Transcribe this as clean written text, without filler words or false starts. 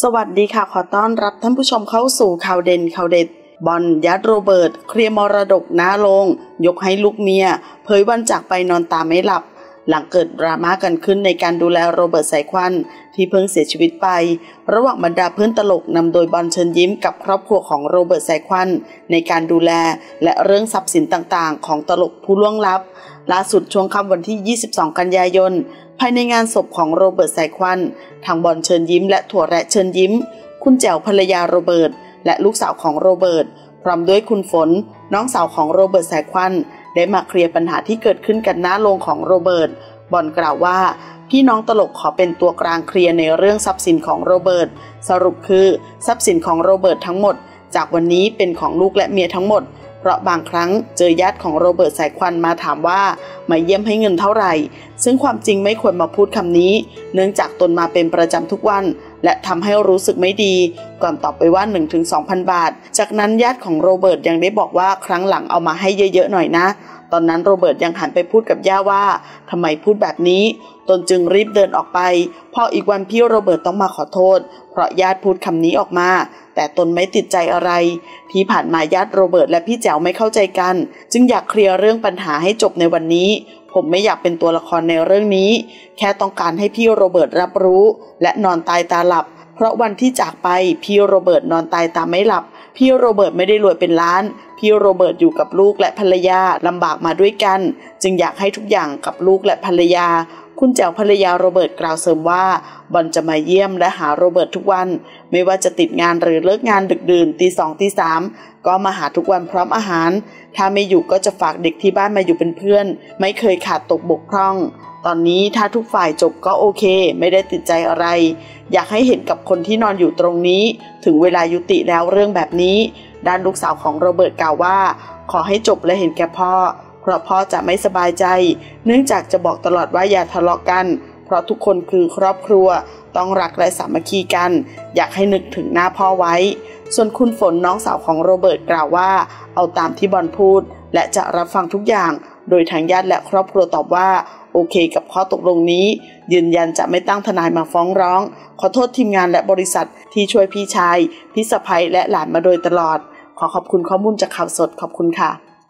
สวัสดีค่ะขอต้อนรับท่านผู้ชมเข้าสู่ข่าวเด่นข่าวเด็ดบอลยัดโรเบิร์ตเคลียร์มรดกหน้าโรงยกให้ลูกเมียเผยวันจากไปนอนตาไม่หลับหลังเกิดดราม่ากันขึ้นในการดูแลโรเบิร์ตสายควันที่เพิ่งเสียชีวิตไประหว่างบรรดาเพื่อนตลกนำโดยบอลเชิญยิ้มกับครอบครัวของโรเบิร์ตสายควันในการดูแลและเรื่องทรัพย์สินต่างๆของตลกผู้ล่วงลับล่าสุดช่วงค่ำวันที่22กันยายนภายในงานศพของโรเบิร์ตสายควันทางบอลเชิญยิ้มและถั่วแระเชิญยิ้มคุณแจ๋วภรรยาโรเบิร์ตและลูกสาวของโรเบิร์ตพร้อมด้วยคุณฝนน้องสาวของโรเบิร์ตสายควันได้มาเคลียร์ปัญหาที่เกิดขึ้นกันหน้าโรงของโรเบิร์ตบอลกล่าวว่าพี่น้องตลกขอเป็นตัวกลางเคลียร์ในเรื่องทรัพย์สินของโรเบิร์ตสรุปคือทรัพย์สินของโรเบิร์ตทั้งหมดจากวันนี้เป็นของลูกและเมียทั้งหมดเพราะบางครั้งเจอญาติของโรเบิร์ตสายควันมาถามว่ามาเยี่ยมให้เงินเท่าไหร่ซึ่งความจริงไม่ควรมาพูดคำนี้เนื่องจากตนมาเป็นประจำทุกวันและทำให้รู้สึกไม่ดีก่อนตอบไปว่า 1-2,000 บาทจากนั้นญาติของโรเบิร์ตยังได้บอกว่าครั้งหลังเอามาให้เยอะๆหน่อยนะตอนนั้นโรเบิร์ตยังหันไปพูดกับย่าว่าทำไมพูดแบบนี้ตนจึงรีบเดินออกไปพออีกวันพี่โรเบิร์ตต้องมาขอโทษเพราะญาติพูดคำนี้ออกมาแต่ตนไม่ติดใจอะไรที่ผ่านมาญาติโรเบิร์ตและพี่แจ๋วไม่เข้าใจกันจึงอยากเคลียร์เรื่องปัญหาให้จบในวันนี้ผมไม่อยากเป็นตัวละครในเรื่องนี้แค่ต้องการให้พี่โรเบิร์ตรับรู้และนอนตายตาหลับเพราะวันที่จากไปพี่โรเบิร์ตนอนตายตาไม่หลับพี่โรเบิร์ตไม่ได้รวยเป็นล้านพี่โรเบิร์ตอยู่กับลูกและภรรยาลำบากมาด้วยกันจึงอยากให้ทุกอย่างกับลูกและภรรยาคุณแจ๋วภรรยาโรเบิร์ตกล่าวเสริมว่าบอลจะมาเยี่ยมและหาโรเบิร์ตทุกวันไม่ว่าจะติดงานหรือเลิกงานดึกดื่นตี 2 ตี 3ก็มาหาทุกวันพร้อมอาหารถ้าไม่อยู่ก็จะฝากเด็กที่บ้านมาอยู่เป็นเพื่อนไม่เคยขาดตกบกพร่องตอนนี้ถ้าทุกฝ่ายจบก็โอเคไม่ได้ติดใจอะไรอยากให้เห็นกับคนที่นอนอยู่ตรงนี้ถึงเวลายุติแล้วเรื่องแบบนี้ด้านลูกสาวของโรเบิร์ตกล่าวว่าขอให้จบและเห็นแก่พ่อเพราะพ่อจะไม่สบายใจเนื่องจากจะบอกตลอดว่าอย่าทะเลาะกันเพราะทุกคนคือครอบครัวต้องรักและสามัคคีกันอยากให้นึกถึงหน้าพ่อไว้ส่วนคุณฝนน้องสาวของโรเบิร์ตกล่าวว่าเอาตามที่บอลพูดและจะรับฟังทุกอย่างโดยทางญาติและครอบครัวตอบว่าโอเคกับข้อตกลงนี้ยืนยันจะไม่ตั้งทนายมาฟ้องร้องขอโทษทีมงานและบริษัทที่ช่วยพี่ชายพี่สะใภ้และหลานมาโดยตลอดขอขอบคุณข้อมูลจากข่าวสดขอบคุณค่ะ